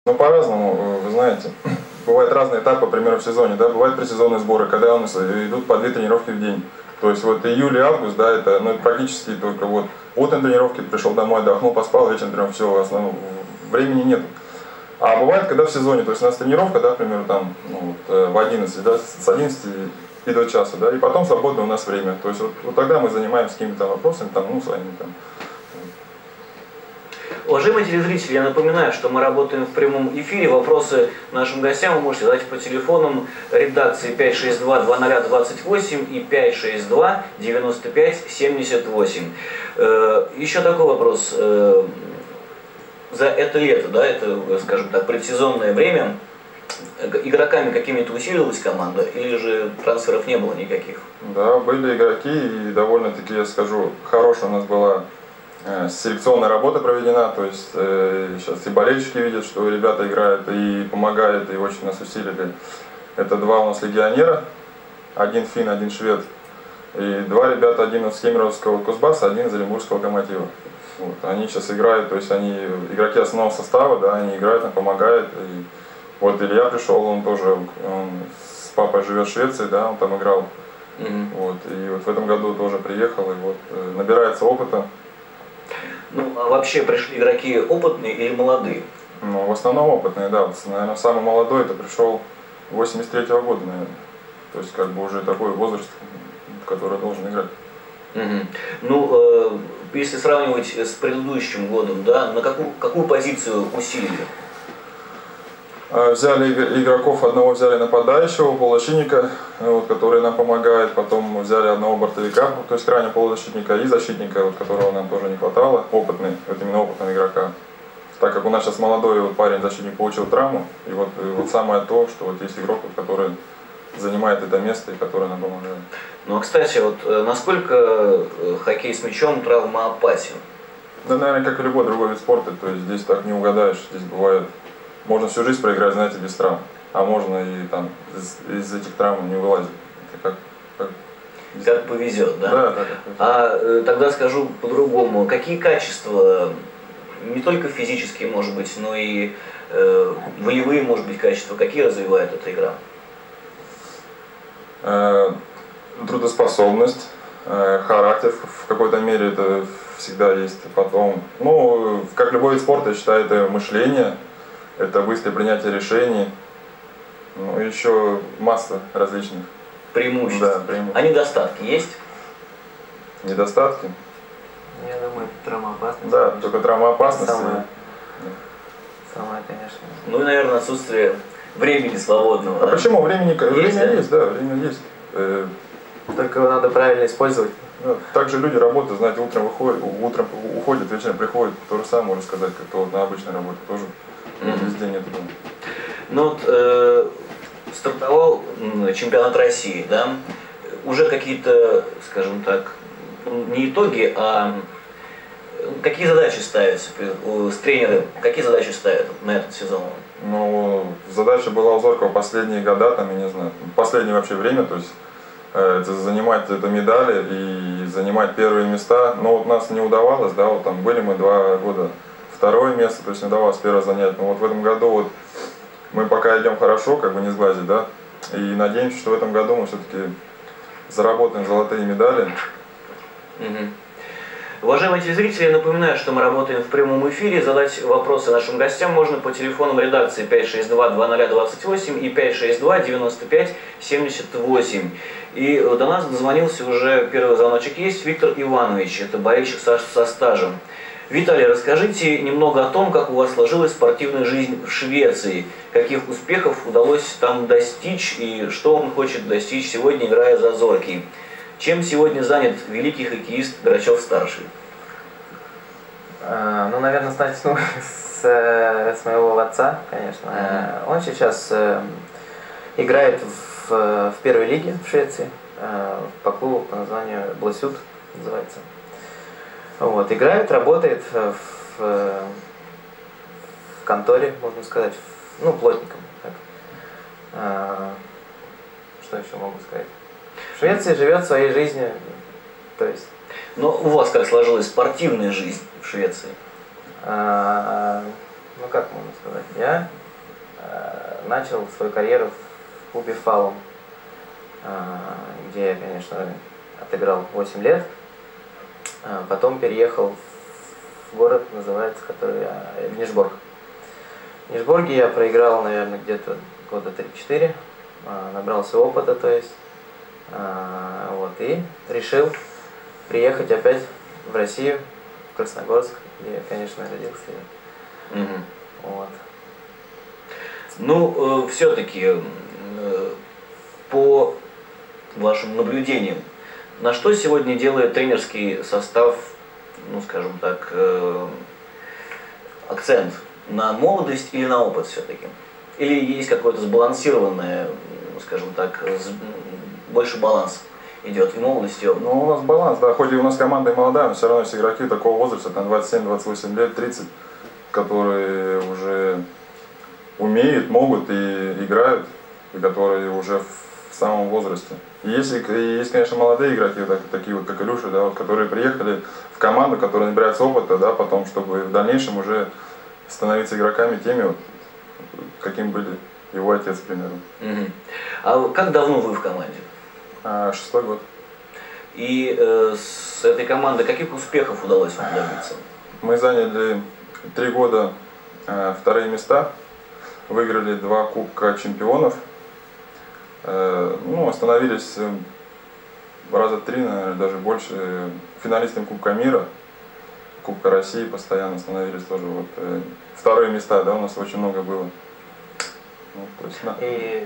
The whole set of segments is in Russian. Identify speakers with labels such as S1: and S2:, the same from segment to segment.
S1: Ну, по-разному, вы знаете. Бывают разные этапы, например, в сезоне, да, бывают предсезонные сборы, когда у нас идут по 2 тренировки в день. То есть вот июль и август, да, это, ну, это практически только вот утром тренировки, пришел домой, отдохнул, поспал, вечером тренировки, все, основном времени нет. А бывает, когда в сезоне, то есть у нас тренировка, да, к примеру, там, ну, вот, в 11, да, с 11 и до часа, да, и потом свободное у нас время. То есть вот тогда мы занимаемся какими-то вопросами, там, ну, своими там.
S2: Уважаемые телезрители, я напоминаю, что мы работаем в прямом эфире. Вопросы нашим гостям вы можете задать по телефонам редакции 562-2028 и 562-95-78. Еще такой вопрос. За это лето, да, это, скажем так, предсезонное время, игроками какими-то усилилась команда или же трансферов не было никаких?
S1: Да, были игроки, и довольно-таки, я скажу, хорошая у нас была селекционная работа проведена, то есть сейчас и болельщики видят, что ребята играют и помогают, и очень нас усилили. Это 2 у нас легионера, 1 финн, 1 швед, и 2 ребята, 1 из Кемеровского Кузбасса, 1 из Оренбургского Локомотива. Вот, они сейчас играют, то есть они игроки основного состава, да, они играют, нам помогают. И вот Илья пришел, он тоже с папой живет в Швеции, да, он там играл. Вот, и вот в этом году тоже приехал, и вот набирается опыта.
S2: Ну, а вообще пришли игроки опытные или молодые?
S1: Ну, в основном опытные, да. Вот, наверное, самый молодой это пришел 83-го года, наверное. То есть как бы уже такой возраст, который должен играть.
S2: Ну, если сравнивать с предыдущим годом, да, на какую позицию усилили?
S1: Взяли игроков, одного взяли нападающего, полузащитника, вот, который нам помогает, потом взяли одного бортовика, то есть крайнего полузащитника и защитника, вот, которого нам тоже не хватало, опытный, вот именно опытного игрока. Так как у нас сейчас молодой вот, парень, защитник, получил травму, и вот самое то, что вот есть игрок, вот, который занимает это место и который нам помогает.
S2: Ну, а кстати, вот насколько хоккей с мячом травмоопасен?
S1: Да, наверное, как и любой другой вид спорта, то есть здесь так не угадаешь, здесь бывает. Можно всю жизнь проиграть, знаете, без травм, а можно и там из этих травм не вылазить. Это
S2: как повезет, да?
S1: Да, да.
S2: А тогда скажу по-другому. Какие качества, не только физические, может быть, но и волевые, может быть, качества, какие развивает эта игра?
S1: Трудоспособность, характер в какой-то мере это всегда есть. Потом, ну, как любой вид спорта, я считаю, это мышление. Это быстрое принятие решений, ну еще масса различных
S2: преимуществ.
S1: Да, преимуществ.
S2: А недостатки есть?
S1: Недостатки?
S3: Я думаю, травмоопасность.
S1: Да, конечно. Только травмоопасность.
S3: Самое, конечно.
S2: Ну и, наверное, отсутствие времени свободного.
S1: А да? Почему? Время
S2: есть,
S1: есть, да, время есть.
S3: Только его надо правильно использовать.
S1: Да, также люди работают, знаете, утром уходят, вечером приходят, то же самое можно сказать, как вот на обычной работе тоже. Везде нет дома.
S2: Ну вот стартовал чемпионат России, да? Уже какие-то, скажем так, не итоги, а какие задачи ставятся с тренером, какие задачи ставят на этот сезон?
S1: Ну, задача была у Зоркова последние года, там, я не знаю, последнее вообще время, то есть занимать это медали и занимать первые места. Но вот нас не удавалось, да, вот там были мы 2 года. 2-е место, то есть не удавалось первое занять. Но вот в этом году вот мы пока идем хорошо, как бы не сглазить, да, и надеемся, что в этом году мы все-таки заработаем золотые медали.
S2: Уважаемые телезрители, я напоминаю, что мы работаем в прямом эфире. Задать вопросы нашим гостям можно по телефонам редакции 562-2028 и 562-95-78. И до нас дозвонился уже первый звоночек есть, Виктор Иванович, это болельщик со стажем. Виталий, расскажите немного о том, как у вас сложилась спортивная жизнь в Швеции, каких успехов удалось там достичь и что он хочет достичь сегодня, играя за Зорки. Чем сегодня занят великий хоккеист Грачев-старший?
S3: Ну, наверное, начну с моего отца, конечно. Он сейчас играет в первой лиге в Швеции, по клубу по названию Бласют называется. Вот, играет, работает в конторе, можно сказать, ну, плотником. Так. Что еще могу сказать? В Швеции живет своей жизнью, то есть...
S2: Но у вас как сложилась спортивная жизнь в Швеции?
S3: ну как можно сказать, я начал свою карьеру в клубе «Фалом», где я, конечно, отыграл 8 лет. Потом переехал в город, называется, который в Нижборг. В Нижборге я проиграл, наверное, где-то года 3-4, набрался опыта, то есть, вот, и решил приехать опять в Россию, в Красногорск, где я, конечно, родился. Вот.
S2: Ну, все-таки, по вашим наблюдениям, на что сегодня делает тренерский состав, ну, скажем так, акцент? На молодость или на опыт все-таки? Или есть какое-то сбалансированное, скажем так, больше баланс идет и молодость, и опыт?
S1: Ну, у нас баланс, да, хоть и у нас команда и молодая, но все равно есть игроки такого возраста, там 27-28 лет, 30, которые уже умеют, могут и играют, и которые уже в самом возрасте. И есть, конечно, молодые игроки, такие вот, как Илюша, да, вот, которые приехали в команду, которые набираются опыта, да, потом, чтобы в дальнейшем уже становиться игроками теми, вот, каким были его отец, к примеру.
S2: А как давно вы в команде?
S1: 6-й год.
S2: И с этой командой каких успехов удалось вам добиться?
S1: Мы заняли 3 года вторые места, выиграли 2 Кубка чемпионов, ну, остановились раза 3, наверное, даже больше, финалистами Кубка мира, Кубка России постоянно становились тоже. Вот, вторые места, да, у нас очень много было. Вот, то есть, да.
S3: И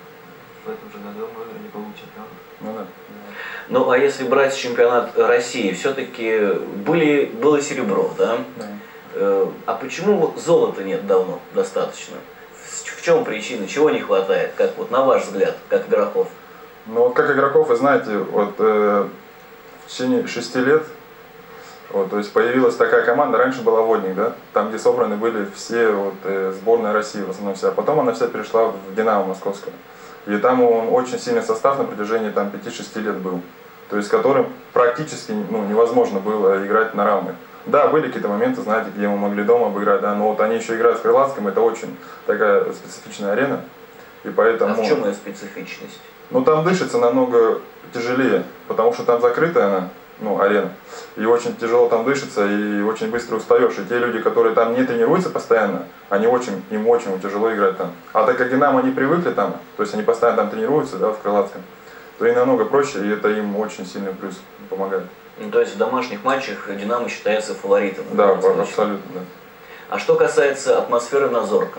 S3: в этом же году мы выиграли Кубок чемпионов.
S1: Ну, да.
S2: Ну, а если брать чемпионат России, все-таки было серебро, да?
S1: Да.
S2: А почему золота нет давно достаточно? В чем причина? Чего не хватает? Как вот на ваш взгляд, как игроков?
S1: Ну, вот как игроков, вы знаете, вот в течение 6 лет, вот, то есть появилась такая команда, раньше была «Водник», да, там, где собраны были все вот, сборная России, в основном вся. Потом она вся перешла в «Динамо» московское. И там он очень сильный состав на протяжении там 5-6 лет был. То есть с которым практически невозможно было играть на равных. Да, были какие-то моменты, знаете, где мы могли дома обыграть, да, но вот они еще играют в Крылатском, это очень такая специфичная арена. И поэтому...
S2: А в чем ее специфичность?
S1: Ну там дышится намного тяжелее, потому что там закрытая она, арена. И очень тяжело там дышится, и очень быстро устаешь. И те люди, которые там не тренируются постоянно, им очень тяжело играть там. А так как «Динамо» они привыкли там, то есть они постоянно там тренируются, да, в Крылатском, то им намного проще, и это им очень сильный плюс помогает.
S2: Ну, то есть в домашних матчах «Динамо» считается фаворитом.
S1: Да, абсолютно, да.
S2: А что касается атмосферы на Зорком?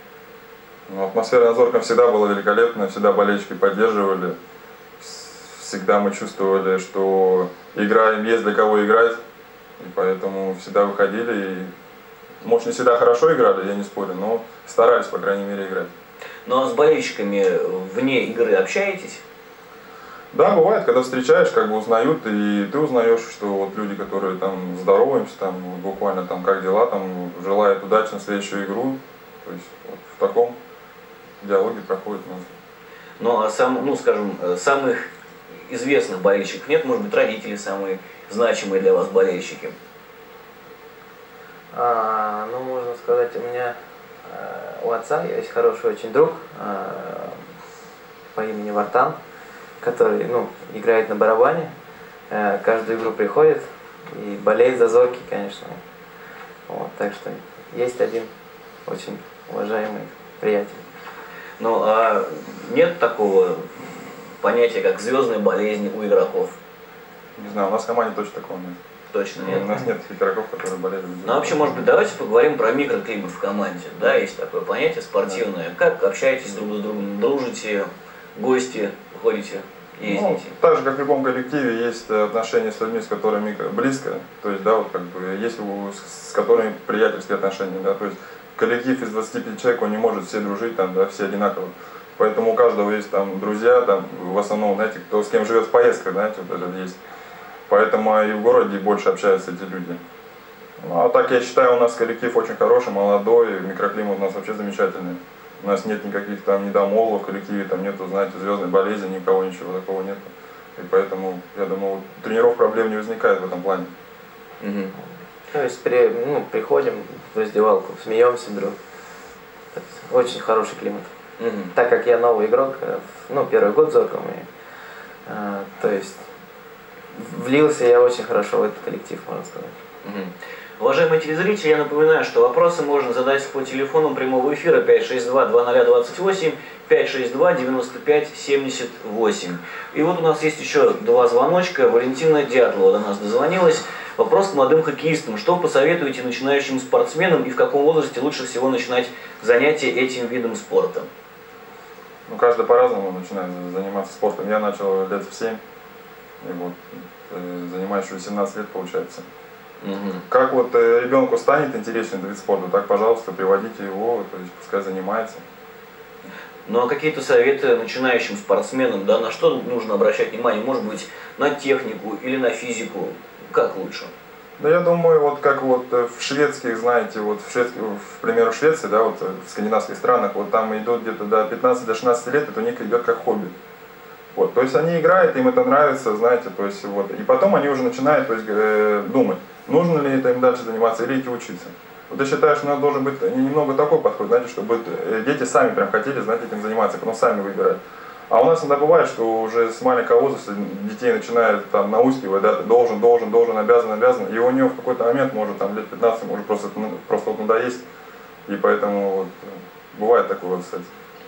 S1: Ну, атмосфера на Зорком всегда была великолепная, всегда болельщики поддерживали. Всегда мы чувствовали, что играем, есть для кого играть, и поэтому всегда выходили. И, может, не всегда хорошо играли, я не спорю, но старались, по крайней мере, играть.
S2: Ну а с болельщиками вне игры общаетесь?
S1: Да, бывает, когда встречаешь, как бы узнают, и ты узнаешь, что вот люди, которые там здороваемся, там буквально там как дела, там желают удачи на следующую игру. То есть вот в таком диалоге проходит.
S2: Ну а скажем, самых известных болельщиков нет, может быть, родители самые значимые для вас болельщики?
S3: Ну, можно сказать, у меня у отца есть хороший очень друг по имени Вартан, который, играет на барабане, каждую игру приходит и болеет за Зорки, конечно. Вот, так что есть один очень уважаемый приятель.
S2: Ну, а нет такого понятия, как звездная болезнь у игроков?
S1: Не знаю, у нас в команде точно такого нет.
S2: Точно нет?
S1: У нас нет таких игроков, которые болели.
S2: Ну, вообще, может быть, давайте поговорим про микроклимат в команде. Да, есть такое понятие спортивное. Да. Как общаетесь друг с другом, дружите, гости, ходите, ездите?
S1: Ну, так же, как в любом коллективе, есть отношения с людьми, с которыми близко. То есть, да, вот как бы есть с которыми приятельские отношения, да, то есть коллектив из 25 человек, он не может все дружить, там, да, все одинаково. Поэтому у каждого есть там друзья, там, в основном, знаете, кто с кем живет в поездках, знаете, вот это есть. Поэтому и в городе больше общаются эти люди. Ну, а так, я считаю, у нас коллектив очень хороший, молодой, микроклимат у нас вообще замечательный. У нас нет никаких там недомолвок в коллективе, там нету, знаете, звездной болезни, никого, ничего такого нет. И поэтому, я думаю, тренеров проблем не возникает в этом плане.
S3: То есть приходим в раздевалку, смеемся друг. Очень хороший климат. Так как я новый игрок, ну, первый год Зорком, то есть влился я очень хорошо в этот коллектив, можно сказать.
S2: Уважаемые телезрители, я напоминаю, что вопросы можно задать по телефону прямого эфира 562-2028, 562-95-78. И вот у нас есть еще два звоночка. Валентина Дятлова до нас дозвонилась. Вопрос к молодым хоккеистам. Что посоветуете начинающим спортсменам и в каком возрасте лучше всего начинать занятия этим видом спорта?
S1: Ну, каждый по-разному начинает заниматься спортом. Я начал лет в 7, и вот занимаюсь уже 17 лет, получается. Как вот ребенку станет интересен этот вид спорта, так, пожалуйста, приводите его, то есть пускай занимается.
S2: Ну а какие-то советы начинающим спортсменам, да, на что нужно обращать внимание? Может быть, на технику или на физику? Как лучше?
S1: Да, я думаю, вот как вот в шведских, знаете, вот к примеру, в Швеции, да, вот в скандинавских странах, вот там идут где-то до 15-16 лет, это у них идет как хобби. Вот, то есть они играют, им это нравится, знаете, то есть вот, и потом они уже начинают, то есть, думать, нужно ли это им дальше заниматься или идти учиться. Вот я считаю, что у нас должен быть немного такой подход, знаете, чтобы дети сами прям хотели, знаете, этим заниматься, потом сами выбирают. А у нас иногда бывает, что уже с маленького возраста детей начинают там наускивать, да, должен, обязан, и у него в какой-то момент, может там лет 15, может просто вот надоесть, и поэтому вот, бывает такое вот, кстати.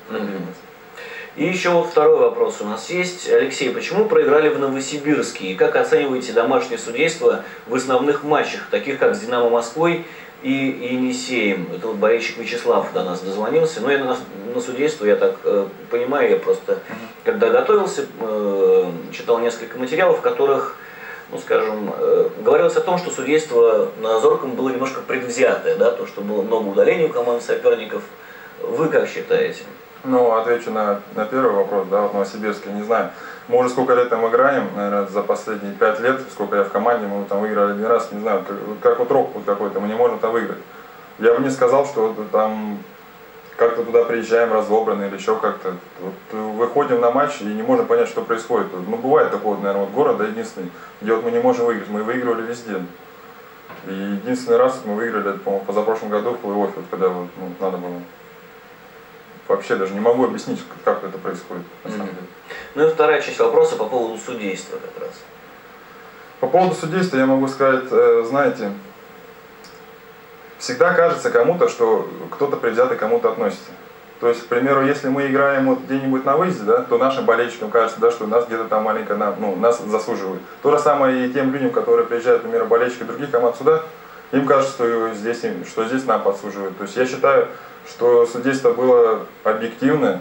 S2: И еще вот второй вопрос у нас есть. Алексей, почему проиграли в Новосибирске? И как оцениваете домашнее судейство в основных матчах, таких как с «Динамо Москвой» и «Енисеем»? Это вот болельщик Вячеслав до нас дозвонился. Но я на судейство, я так понимаю, я просто, когда готовился, читал несколько материалов, в которых, ну скажем, говорилось о том, что судейство на Зорком было немножко предвзятое, да, то, что было много удалений у команд соперников. Вы как считаете?
S1: Ну, отвечу на первый вопрос, да, вот Новосибирск, я не знаю. Мы уже сколько лет там играем, наверное, за последние 5 лет, сколько я в команде, мы там выиграли один раз, не знаю, как вот рок какой-то, мы не можем там выиграть. Я бы не сказал, что вот там как-то туда приезжаем разобранные или еще как-то. Вот выходим на матч и не можем понять, что происходит. Ну, бывает такой, наверное, вот город, да, единственный, где вот мы не можем выиграть, мы выигрывали везде. И единственный раз мы выиграли, по-моему, позапрошлом году в плей-оффе, вот, когда вот, ну, надо было. Вообще даже не могу объяснить, как это происходит, на самом деле.
S2: Ну и вторая часть вопроса по поводу судейства как раз.
S1: По поводу судейства я могу сказать, знаете, всегда кажется кому-то, что кто-то предвзято к кому-то относится. То есть, к примеру, если мы играем вот где-нибудь на выезде, да, то нашим болельщикам кажется, да, что нас где-то там маленько, ну, нас заслуживают. То же самое и тем людям, которые приезжают, например, болельщики других команд сюда, им кажется, что здесь нам подсуживают. То есть я считаю, что судейство было объективное,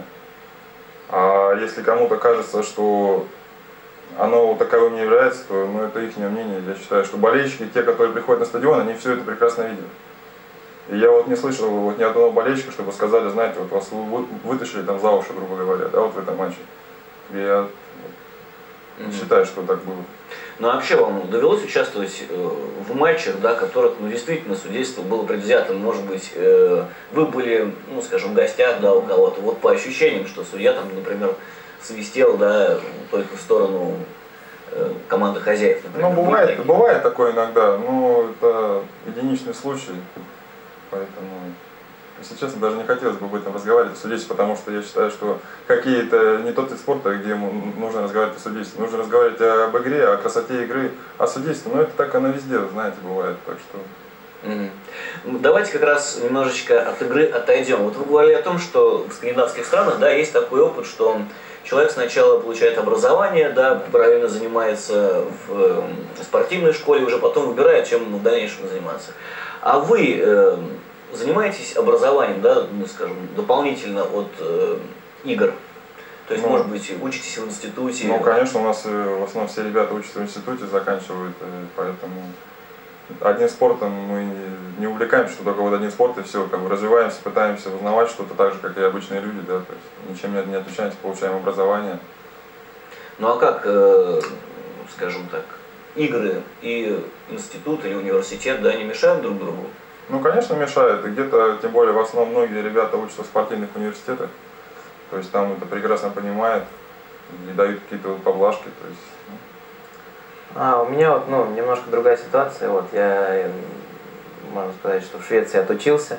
S1: а если кому-то кажется, что оно таковым не является, то ну, это их мнение. Я считаю, что болельщики, те, которые приходят на стадион, они все это прекрасно видят. И я вот не слышал вот ни одного болельщика, чтобы сказали, знаете, вот вас вытащили там за уши, грубо говоря, да, вот в этом матче. И я считаю, что так было.
S2: Ну а вообще вам довелось участвовать в матчах, да, которых, ну, действительно судейство было предвзятым? Может быть, вы были, ну, скажем, в гостях, да, у кого-то, вот по ощущениям, что судья там, например, свистел, да, только в сторону команды хозяев, например.
S1: Ну, бывает такое иногда, но это единичный случай, поэтому, если честно, даже не хотелось бы об этом разговаривать о судействе, потому что я считаю, что хоккей это не тот вид спорта, где нужно разговаривать о судействе. Нужно разговаривать об игре, о красоте игры, о судействе. Но это так оно везде, знаете, бывает. Так что...
S2: Давайте как раз немножечко от игры отойдем. Вот вы говорили о том, что в скандинавских странах, да, есть такой опыт, что человек сначала получает образование, да, параллельно занимается в спортивной школе, уже потом выбирает, чем в дальнейшем заниматься. А вы занимаетесь образованием, да, ну, скажем, дополнительно от игр? То есть, может быть, учитесь в институте?
S1: Ну, конечно, у нас в основном все ребята учатся в институте, заканчивают, поэтому одним спортом мы не увлекаемся, что только вот один спорт и все, как бы развиваемся, пытаемся узнавать что-то так же, как и обычные люди, да, то есть ничем не отличаемся, получаем образование.
S2: Ну а как, скажем так, игры и институт или университет, да, не мешают друг другу?
S1: Ну, конечно, мешает. И где-то, тем более, в основном многие ребята учатся в спортивных университетах. То есть там это прекрасно понимают и дают какие-то вот поблажки. То есть,
S3: у меня вот, ну, немножко другая ситуация. Вот я можно сказать, что в Швеции отучился,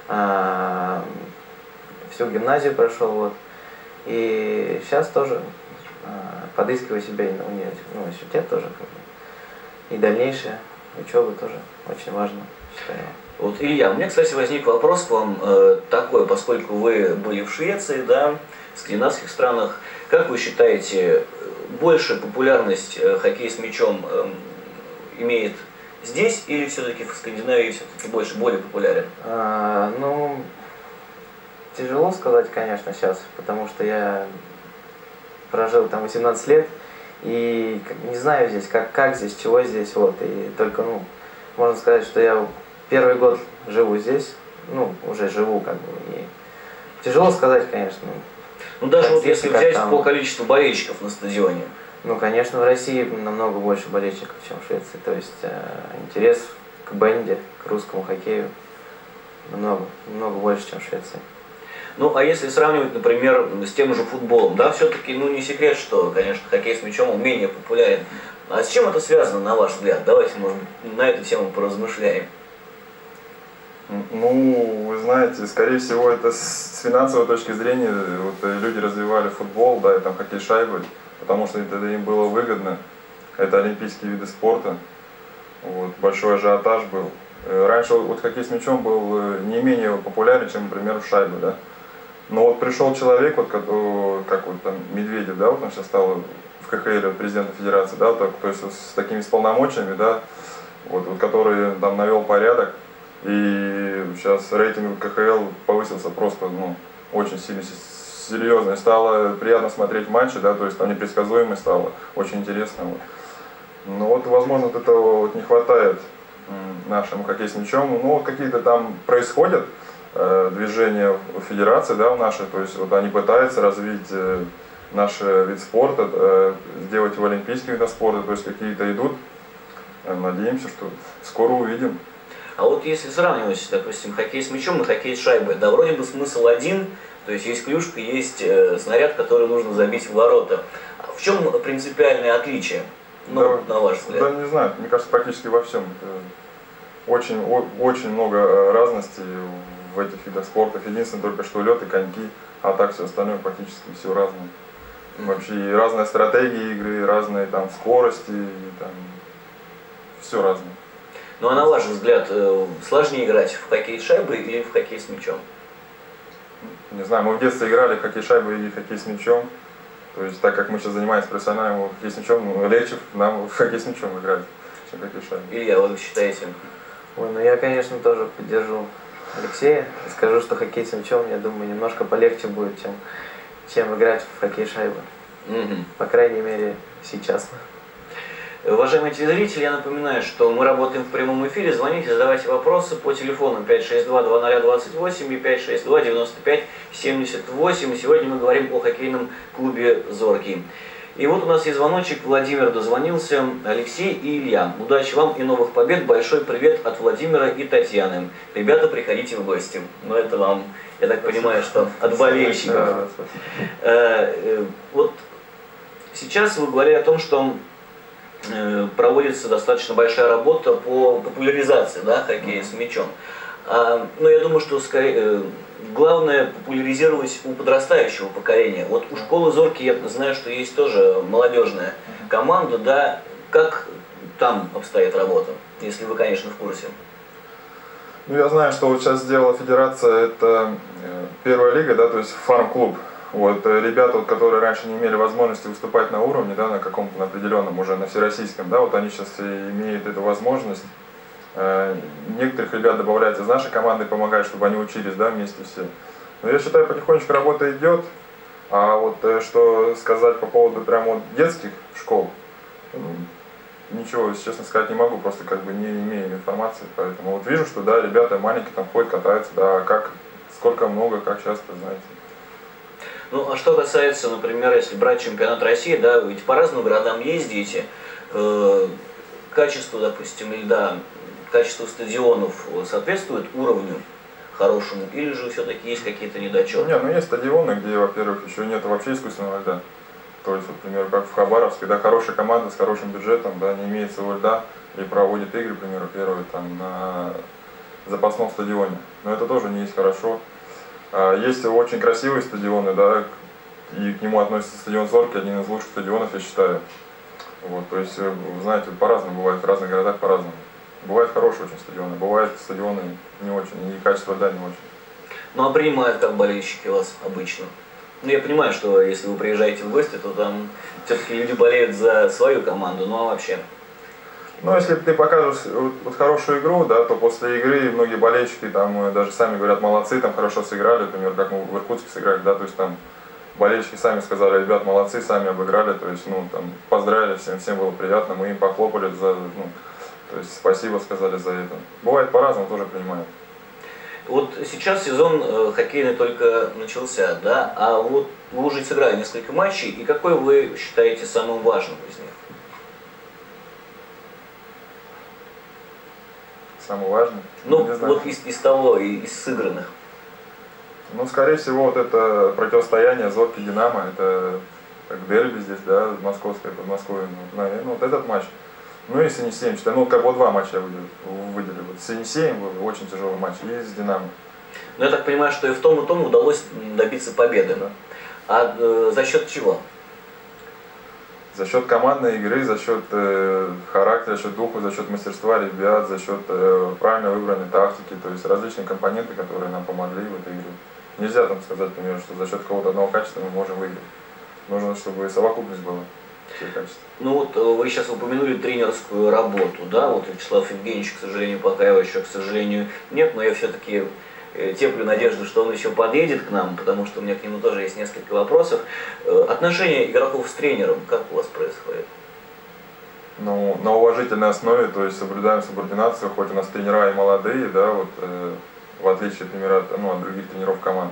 S3: всю гимназию прошел, вот. И сейчас тоже подыскиваю себе на университет тоже, как бы. И дальнейшая учеба тоже очень важно, считаю.
S2: Вот, Илья, у меня, кстати, возник вопрос к вам такой, поскольку вы были в Швеции, да, в скандинавских странах. Как вы считаете, больше популярность хоккей с мячом имеет здесь или все-таки в Скандинавии все-таки более популярен?
S3: Ну, тяжело сказать, конечно, сейчас, потому что я прожил там 18 лет и не знаю здесь, как здесь, чего здесь, вот. И только, ну, можно сказать, что я первый год живу здесь, ну, уже живу, как бы, и тяжело сказать, конечно.
S2: Ну, даже вот если взять по количеству болельщиков на стадионе.
S3: Ну, конечно, в России намного больше болельщиков, чем в Швеции. То есть интерес к бенде, к русскому хоккею намного больше, чем в Швеции.
S2: Ну, а если сравнивать, например, с тем же футболом, да, все-таки, ну, не секрет, что, конечно, хоккей с мячом он менее популярен. А с чем это связано, на ваш взгляд? Давайте, может быть, на эту тему поразмышляем.
S1: Ну, вы знаете, скорее всего, это с финансовой точки зрения, вот люди развивали футбол, да, и там хоккей с шайбой, потому что это им было выгодно. Это олимпийские виды спорта. Вот, большой ажиотаж был. Раньше вот хоккей с мячом был не менее популярен, чем, например, в шайбе, да. Но вот пришел человек, вот, как вот там Медведев, да, вот он сейчас стал в КХЛ президентом федерации, да, то есть с такими полномочиями, да, вот, который там навел порядок. И сейчас рейтинг КХЛ повысился просто, ну, очень сильно, серьезно. И стало приятно смотреть матчи, да, то есть там непредсказуемо стало, очень интересно. Вот. Но вот, возможно, вот этого вот не хватает нашему хоккею с мячом. Ну, вот какие-то там происходят движения в федерации, да, в нашей, то есть вот они пытаются развить наш вид спорта, сделать его олимпийским видом спорта, то есть какие-то идут. Надеемся, что скоро увидим.
S2: А вот если сравнивать, допустим, хоккей с мячом и хоккей с шайбой, да, вроде бы смысл один, то есть есть клюшка, есть снаряд, который нужно забить в ворота. А в чем принципиальное отличие, ну, да, на ваш взгляд?
S1: Да, не знаю, мне кажется, практически во всем. Очень много разностей в этих видах спорта. Единственное только что лед и коньки, а так все остальное практически все разное. Вообще и разная стратегия игры, и разные там скорости, и, там, все разное.
S2: Ну а на ваш взгляд, сложнее играть в хоккей с шайбой или в хоккей с мячом?
S1: Не знаю, мы в детстве играли в хоккей с шайбой и в хоккей с мячом. То есть, так как мы сейчас занимаемся профессиональным хоккей с мячом, легче нам в хоккей с мячом играть, чем в хоккей с шайбой.
S2: Илья, вы считаете?
S3: Ой, ну я, конечно, тоже поддержу Алексея. Скажу, что хоккей с мячом, я думаю, немножко полегче будет, чем играть в хоккей с шайбой. По крайней мере, сейчас.
S2: Уважаемые телезрители, я напоминаю, что мы работаем в прямом эфире. Звоните, задавайте вопросы по телефону 562-2028 и 562-95-78. Сегодня мы говорим о хоккейном клубе «Зоркий». И вот у нас есть звоночек. Владимир дозвонился. Алексей и Илья, удачи вам и новых побед. Большой привет от Владимира и Татьяны. Ребята, приходите в гости. Но это вам, я так понимаю, что от болельщиков. Вот сейчас вы говорили о том, что проводится достаточно большая работа по популяризации, да, хоккея с мячом. Но я думаю, что главное популяризировать у подрастающего поколения. Вот у школы «Зоркий» я знаю, что есть тоже молодежная команда, да. Как там обстоит работа, если вы, конечно, в курсе?
S1: Ну, я знаю, что вот сейчас сделала федерация, это первая лига, да, то есть фарм-клуб. Вот, ребята, вот, которые раньше не имели возможности выступать на уровне, да, на каком-то на определенном, уже на всероссийском, да, вот они сейчас имеют эту возможность. Некоторых ребят добавляют из нашей команды, помогают, чтобы они учились, да, вместе все. Но я считаю, потихонечку работа идет. А вот что сказать по поводу прямо вот детских школ, ничего, если честно сказать, не могу, просто как бы не имею информации. Поэтому вот вижу, что да, ребята маленькие там ходят, катаются, да, как, сколько много, как часто, знаете.
S2: Ну, а что касается, например, если брать чемпионат России, да, вы ведь по разным городам ездите, качество, допустим, льда, качество стадионов соответствует уровню хорошему, или же все-таки есть какие-то недочеты?
S1: Нет, ну есть стадионы, где, во-первых, еще нет вообще искусственного льда. То есть, вот, например, как в Хабаровске, да, хорошая команда с хорошим бюджетом, да, не имеет своего льда и проводит игры, к примеру, первые там на запасном стадионе. Но это тоже не есть хорошо. Есть очень красивые стадионы, да, и к нему относится стадион Зорки, один из лучших стадионов, я считаю. Вот, то есть, знаете, по-разному бывает, в разных городах по-разному. Бывают хорошие очень стадионы, бывают стадионы не очень, и качество льда не очень.
S2: Ну а принимают как болельщики вас обычно? Ну я понимаю, что если вы приезжаете в гости, то там все-таки люди болеют за свою команду, ну а вообще?
S1: Ну, если ты покажешь вот хорошую игру, да, то после игры многие болельщики там даже сами говорят, молодцы, там хорошо сыграли, например, как мы в Иркутске сыграли, да, то есть там болельщики сами сказали, ребят, молодцы, сами обыграли, то есть, ну, там, поздравили всем было приятно, мы им похлопали за, ну, то есть, спасибо сказали за это. Бывает по-разному, тоже принимают.
S2: Вот сейчас сезон хоккейный только начался, да, а вот вы уже сыграли несколько матчей, и какой вы считаете самым важным из них?
S1: Самый важный?
S2: Ну,
S1: Не знаю.
S2: вот из того, из сыгранных.
S1: Ну, скорее всего, вот это противостояние Зорки Динамо, это как дерби здесь, да, московское, Подмосковье, ну, наверное, вот этот матч. Ну и с Енисеем, считаю, ну, как бы два матча я выделил. Вот с Енисеем был очень тяжелый матч, и с Динамо.
S2: Но я так понимаю, что и в том удалось добиться победы.
S1: Да.
S2: А за счет чего?
S1: За счет командной игры, за счет характера, за счет духа, за счет мастерства ребят, за счет правильно выбранной тактики, то есть различные компоненты, которые нам помогли в этой игре. Нельзя там сказать, например, что за счет какого-то одного качества мы можем выиграть. Нужно, чтобы совокупность была всех качеств.
S2: Ну вот вы сейчас упомянули тренерскую работу, да, вот Вячеслав Евгеньевич, к сожалению, пока его еще, к сожалению, нет, но я все-таки теплю надежду, что он еще подъедет к нам, потому что у меня к нему тоже есть несколько вопросов. Отношения игроков с тренером, как у вас происходит?
S1: Ну, на уважительной основе, то есть соблюдаем субординацию, хоть у нас тренера и молодые, да, вот, в отличие, например, от других тренеров команд.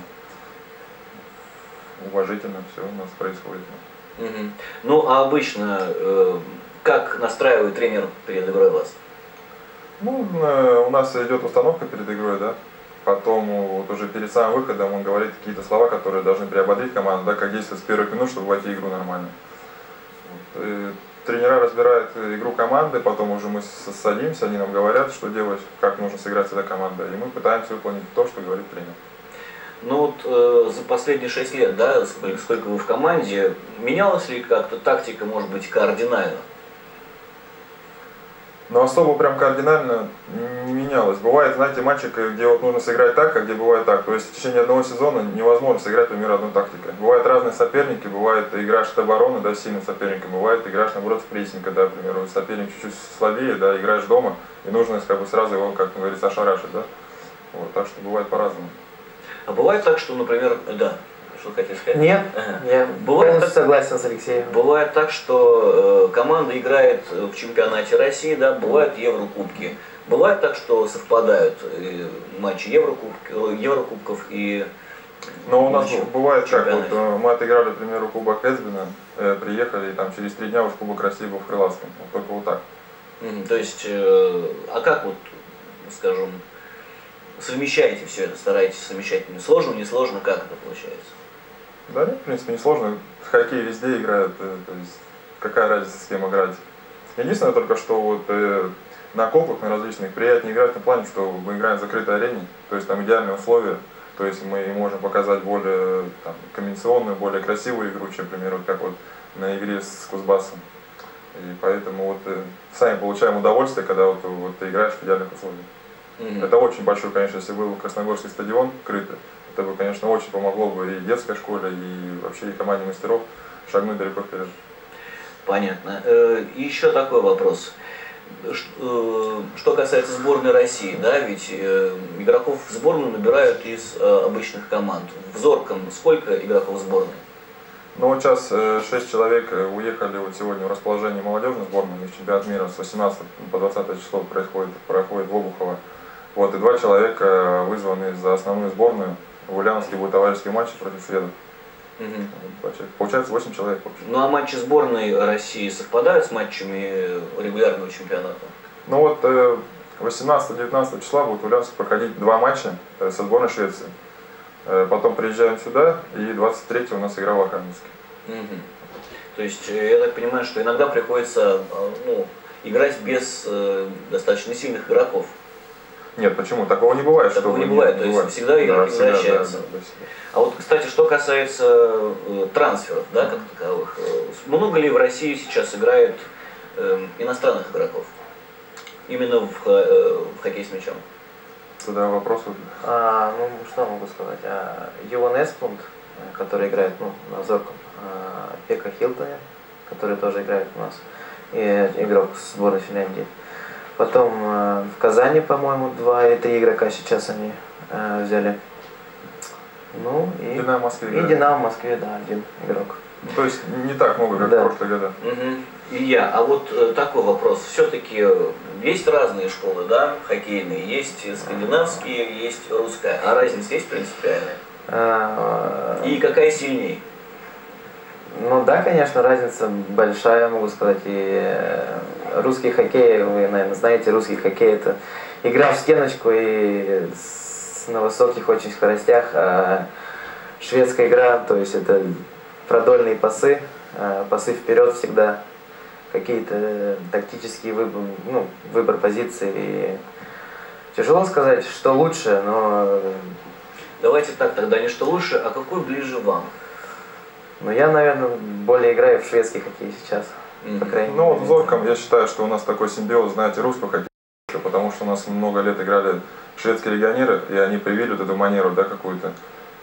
S1: Уважительно все у нас происходит.
S2: Угу. Ну, а обычно, как настраивает тренер перед игрой вас?
S1: Ну, у нас идет установка перед игрой, да. Потом вот уже перед самым выходом он говорит какие-то слова, которые должны приободрить команду, да, как действовать с первых минут, чтобы войти в игру нормально. Вот. Тренера разбирают игру команды, потом уже мы садимся, они нам говорят, что делать, как нужно сыграть с этой командой, и мы пытаемся выполнить то, что говорит тренер.
S2: Ну вот за последние 6 лет, да, сколько вы в команде, менялась ли как-то тактика, может быть, кардинально?
S1: Но особо прям кардинально не менялось. Бывает, знаете, матчи, где вот нужно сыграть так, а где бывает так. То есть в течение одного сезона невозможно сыграть, например, одной тактикой. Бывают разные соперники, бывает играешь от обороны, да, с сильным соперником, бывает играешь, наоборот, в прессинг, да, например, соперник чуть-чуть слабее, да, играешь дома, и нужно как бы сразу его, как говорится, ошарашить, да. Вот, так что бывает по-разному.
S2: А бывает так, что, например, да, что хотите сказать?
S3: Нет, я полностью согласен с Алексеем.
S2: Бывает так, что команда играет в чемпионате России, да, бывают Еврокубки. Бывает так, что совпадают матчи Еврокубков и...
S1: Но у нас бывает как, вот мы отыграли, к примеру, Кубок Эсбина, приехали, и там через 3 дня уже Кубок России был в Крылатском. Вот только вот так.
S2: То есть, а как вот, скажем, совмещаете все это, стараетесь совмещать? Сложно, не сложно, как это получается?
S1: Да нет, в принципе, не сложно. В хоккей везде играют, то есть какая разница, с кем играть. Единственное только, что вот на кубках, на различных, приятнее играть в том плане, что мы играем в закрытой арене, то есть там идеальные условия, то есть мы можем показать более там, комбинационную, более красивую игру, чем, например, вот как вот на игре с Кузбассом. И поэтому вот сами получаем удовольствие, когда вот ты играешь в идеальных условиях. Это очень большой, конечно, если был Красногорский стадион крытый, это бы, конечно, очень помогло бы и детской школе, и вообще и команде мастеров шагнуть далеко вперед.
S2: Понятно. И еще такой вопрос. Что касается сборной России, да, ведь игроков в сборную набирают из обычных команд. В Зорком сколько игроков в сборной?
S1: Ну вот сейчас 6 человек уехали вот сегодня в расположение молодежной сборной, у них чемпионат мира с 18 по 20 число проходит в Обухово. Вот, и 2 человека вызваны за основную сборную. В Ульяновске будет товарищеский матч против шведов. Получается 8 человек.
S2: Ну а матчи сборной России совпадают с матчами регулярного чемпионата?
S1: Ну вот 18-19 числа будет в Ульяновске проходить 2 матча со сборной Швеции. Потом приезжаем сюда, и 23-го у нас игра в Архангельске.
S2: То есть я так понимаю, что иногда приходится играть без достаточно сильных игроков.
S1: Нет, почему? Такого не бывает.
S2: Такого не бывает, то есть всегда игроки возвращаются.
S1: Да.
S2: А вот, кстати, что касается трансферов, да, как таковых, много ли в России сейчас играет иностранных игроков? Именно в хоккей с мячом?
S1: Тогда вопрос.
S3: Ну, что могу сказать? Юван Эсплунд, который играет на Зорком, Пека Хилтоне, который тоже играет у нас, и игрок сборной Финляндии. Потом в Казани, по-моему, 2 или 3 игрока сейчас они взяли. Ну и
S1: Динамо в Москве.
S3: И Динамо в Москве, да, 1 игрок.
S1: То есть не так много, как в прошлые года.
S2: Илья, а вот такой вопрос. Все-таки есть разные школы, да, хоккейные. Есть скандинавские, есть русская. А разница есть принципиальная? И какая сильнее?
S3: Ну да, конечно, разница большая, могу сказать. И русский хоккей, вы, наверное, знаете, русский хоккей — это игра в стеночку и на высоких очень скоростях. А шведская игра, то есть это продольные пасы, пасы вперед всегда, какие-то тактические выбор позиций. И тяжело сказать, что лучше, но...
S2: Давайте так, тогда не что лучше, а какой ближе вам?
S3: Ну, я, наверное, более играю в шведский хоккей сейчас, по крайней мере.
S1: Ну, вот в Зорком я считаю, что у нас такой симбиоз, знаете, русского хоккея, потому что у нас много лет играли шведские легионеры, и они привили вот эту манеру, да, какую-то.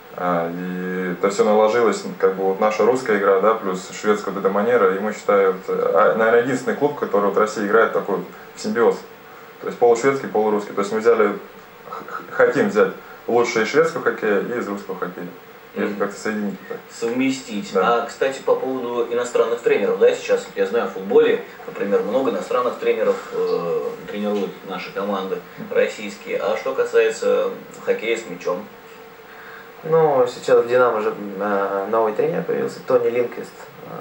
S1: И это все наложилось, как бы вот наша русская игра, да, плюс шведская вот эта манера, и мы считаем, наверное, единственный клуб, который вот в России играет такой вот симбиоз. То есть полушведский, полурусский. То есть мы хотим взять лучшее из шведского хоккея и из русского хоккея. И это как-то соединить.
S2: Совместить.
S1: Да.
S2: А, кстати, по поводу иностранных тренеров, да, сейчас, я знаю, в футболе, например, много иностранных тренеров тренируют наши команды российские. А что касается хоккея с мячом?
S3: Ну, сейчас в Динамо же новый тренер появился, Тони Линквист.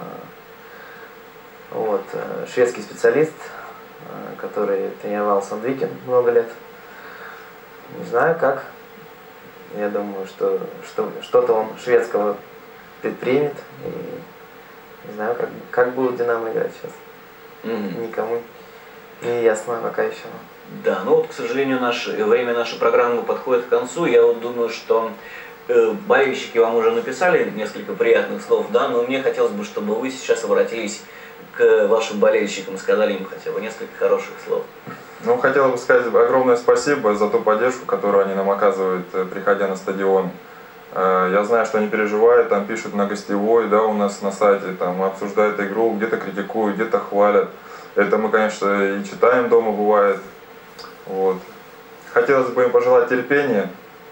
S3: Вот, шведский специалист, который тренировал Сандвикен много лет. Не знаю как. Я думаю, что что-то он шведского предпримет. И не знаю, как будет Динамо играть сейчас. Никому не ясно пока еще.
S2: Да, ну вот, к сожалению, время нашей программы подходит к концу. Я вот думаю, что болельщики вам уже написали несколько приятных слов, да, но мне хотелось бы, чтобы вы сейчас обратились к вашим болельщикам, сказали им хотя бы несколько хороших слов.
S1: Ну, хотел бы сказать огромное спасибо за ту поддержку, которую они нам оказывают, приходя на стадион. Я знаю, что они переживают, там пишут на гостевой, да, у нас на сайте, там обсуждают игру, где-то критикуют, где-то хвалят. Это мы, конечно, и читаем дома, бывает. Вот. Хотелось бы им пожелать терпения,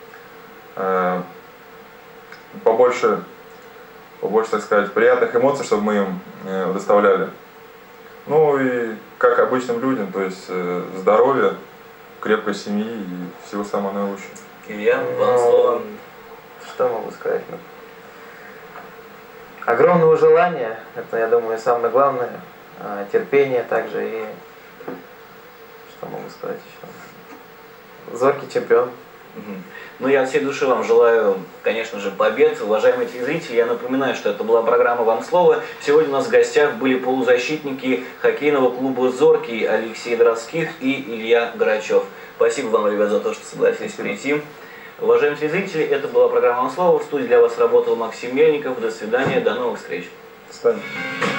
S1: побольше, так сказать, приятных эмоций, чтобы мы им доставляли. Ну и как обычным людям, то есть здоровья, крепкой семьи и всего самого наилучшего.
S2: Илья, вам слово.
S3: Что могу сказать? Огромного желания, это, я думаю, самое главное. Терпение также и... Что могу сказать еще? Зоркий чемпион.
S2: Ну, я от всей души вам желаю, конечно же, побед. Уважаемые телезрители, я напоминаю, что это была программа «Вам слово». Сегодня у нас в гостях были полузащитники хоккейного клуба «Зоркий» Алексей Доровских и Илья Грачев. Спасибо вам, ребят, за то, что согласились прийти. Уважаемые телезрители, это была программа «Вам слово». В студии для вас работал Максим Мельников. До свидания, до новых встреч.
S1: До свидания.